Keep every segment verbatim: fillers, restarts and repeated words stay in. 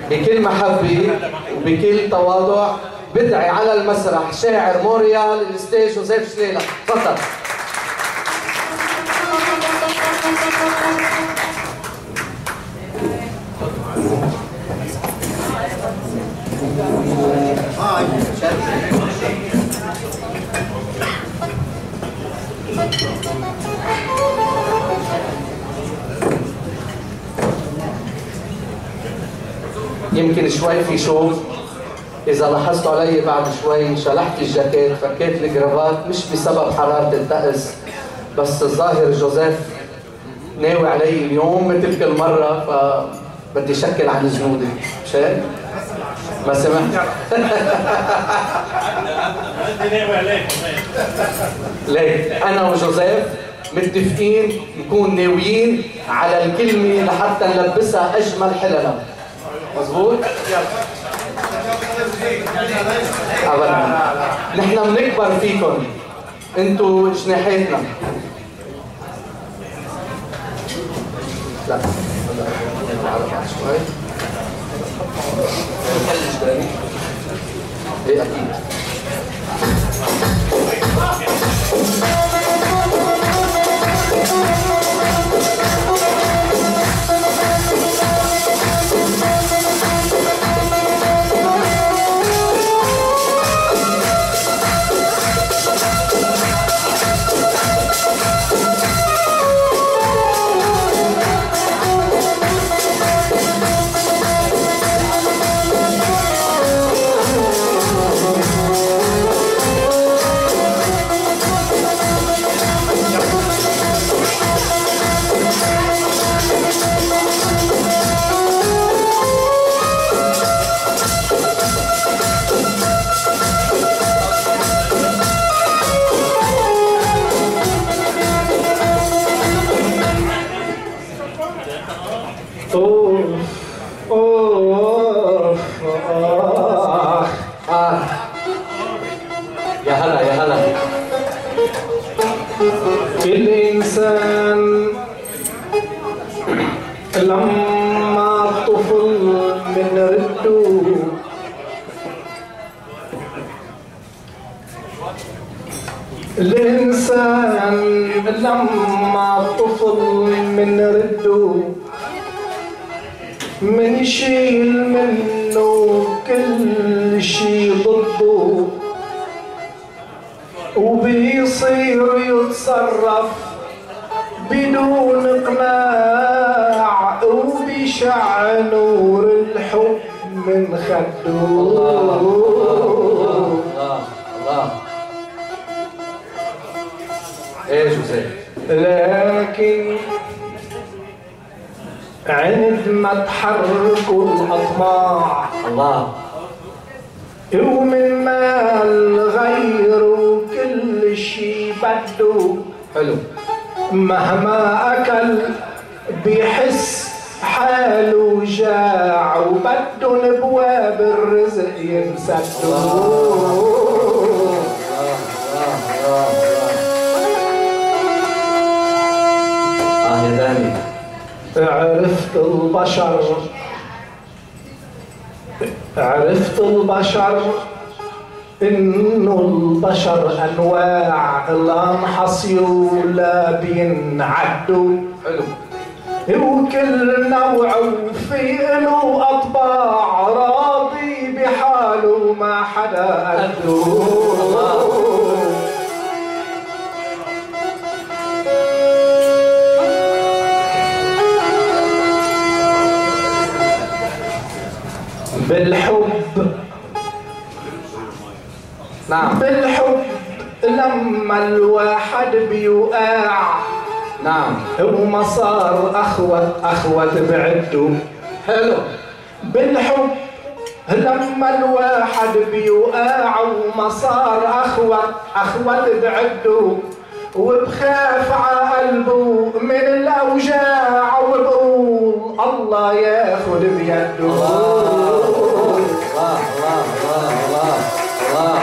بكل محبة وبكل تواضع بدعي على المسرح شاعر مونريال الستيج جوزيف شليلة. تفضل. يمكن شوي في شوق، إذا لاحظتوا علي بعد شوي شلحت الجاكيت فكيت الجرافات مش بسبب حرارة الطقس، بس الظاهر جوزيف ناوي علي اليوم مثل كل مرة فبدي شكل عن جنودي. مش هيك؟ ما سمعت؟ ليه؟ أنا وجوزيف متفقين نكون ناويين على الكلمة لحتى نلبسها أجمل حللة. مظبوط؟ أبدا. نحن بنكبر فيكم، انتوا جناحاتنا. لا شوي. ايه اكيد. الإنسان لما طفل من رده الإنسان لما طفل من رده من يشيل منه كل شي ضده وبيصير يتصرف بدون اقناع وبيشع نور الحب من خده. الله الله الله. ايه جوزيف؟ لكن عند ما تحركوا الاطماع الله ومن مال غيره كل شي بده حلو، مهما اكل بيحس حاله جاع وبده ابواب الرزق ينسدوا. اه يا داني. عرفت البشر عرفت البشر إنه البشر أنواع لا انحصيوا ولا بينعدوا. حلو. وكل نوع في له أطباع راضي بحاله ما حدا قده. بالحب نعم بالحب لما الواحد بيوقع نعم وما صار أخوة أخوة بعده. حلو. بالحب لما الواحد بيوقع وما صار أخوة أخوة بعده وبخاف على قلبه من الأوجاع وبقول الله ياخد بيده. الله الله الله الله الله.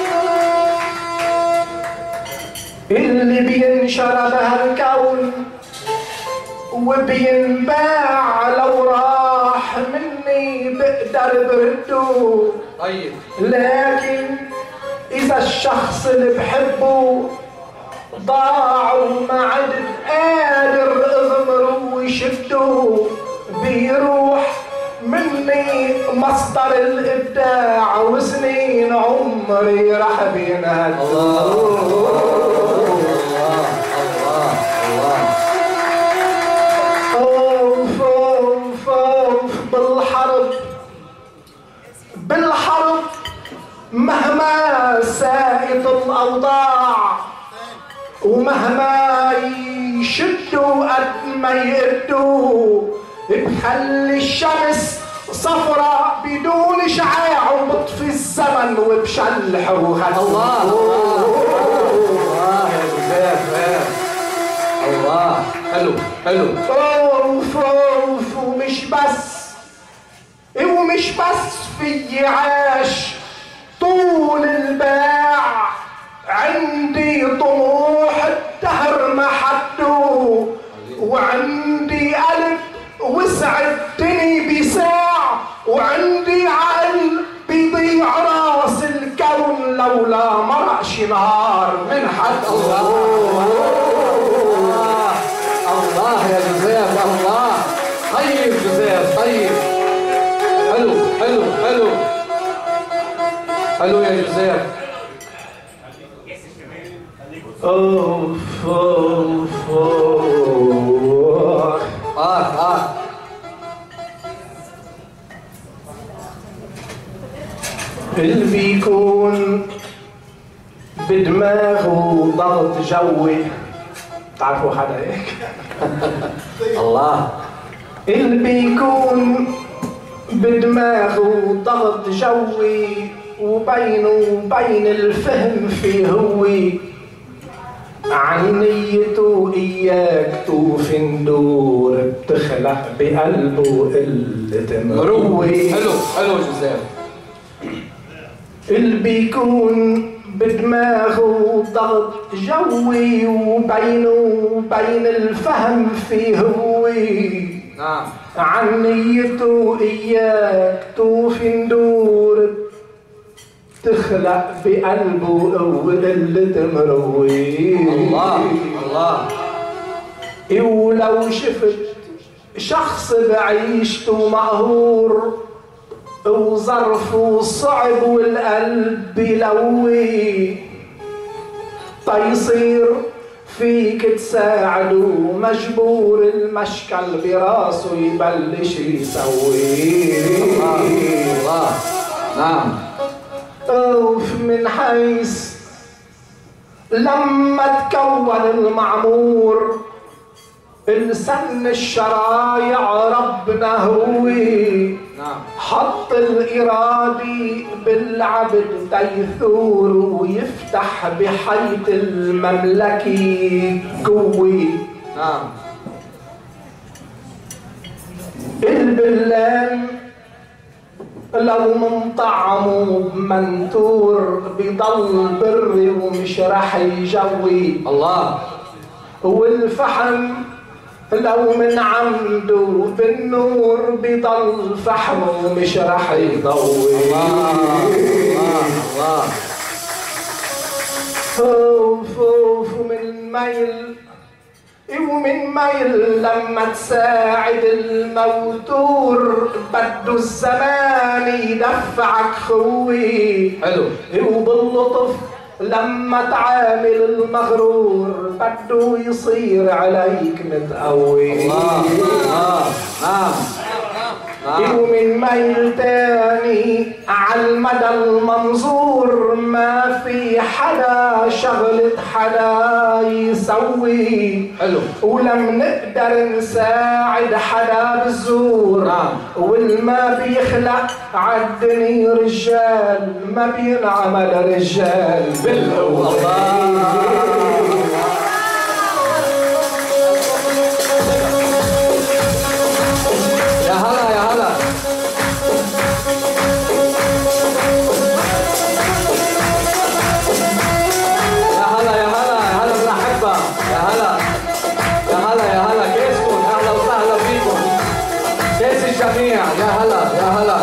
اللي بينشر بهالكون وبينباع لو راح مني نقدر برده. طيب لكن إذا الشخص اللي بحبه ضاع وما عاد قادر اغمره ويشده، بيروح مني مصدر الإبداع وسنين عمري راح بينهد. الله الله الله الله. أوف أوف أوف بالحرب بالحرب مهما سائت الأوضاع ومهما يشدوا قد ما يقدوا، بخلي الشمس صفرة بدون شعاع وبطفي الزمن وبشلح وخد. الله الله يا جوزيف. الله حلو حلو. اوف اوف ومش بس ومش بس في عاش طول الباع، عندي طموح الدهر ما حده، وعندي قلب وسع الدنيا بساع، وعندي عقل بيضيع راس الكون لولا مرقش نهار من حد. الله الله يا جوزيف. الله طيب جوزيف طيب. حلو حلو حلو حلو يا جوزيف. اوف اوف اوف. اه اه اللي بيكون بدماغه ضغط جوي، تعرفوا حدا هيك؟ الله. اللي بيكون بدماغه ضغط جوي وبينه وبين الفهم في هوي، عن نيته إياك توفي ندور بتخلق بقلبه قلة مروي. حلو حلو جوزيف. اللي بيكون بدماغه ضغط جوي وبينه وبين الفهم في هوي، نعم. عن نيته إياك توفي ندور تخلق بقلبه قلة مروي. الله الله. ولو شفت شخص بعيشته مقهور وظرفه صعب والقلب بلوي، تيصير فيك تساعده مجبور المشكل براسه يبلش يسوي. الله الله. نعم. اوف من حيث لما تكون المعمور السن الشرايع ربنا هو، نعم. حط الإرادي بالعبد تيثور ويفتح بحيط المملكة قوي. نعم. البلان لو من طعمه بمنتور بضل بري ومش راح يجوي. الله. والفحم لو من عمده بالنور بضل فحم ومش راح يضوي. الله الله الله. خوف خوف من الميل ومن ميل لما تساعد الموتور بده الزمان يدفعك خوي. حلو. وباللطف لما تعامل المغرور بده يصير عليك متقوي. الله الله. نعم نعم. ومن ميل تاني عالمدى المنظور ما في حدا شغلة حدا يسوي. حلو. ولم نقدر نساعد حدا بالزور. نعم. والما بيخلق عالدنيا رجال ما بينعمل رجال بالقوة. يا هلا يا هلا. يا هلا يا هلا يا هلا بالأحبة. يا هلا يا هلا يا هلا. كيفكم؟ أهلا وسهلا فيكم. كيف الجميع؟ يا هلا يا هلا.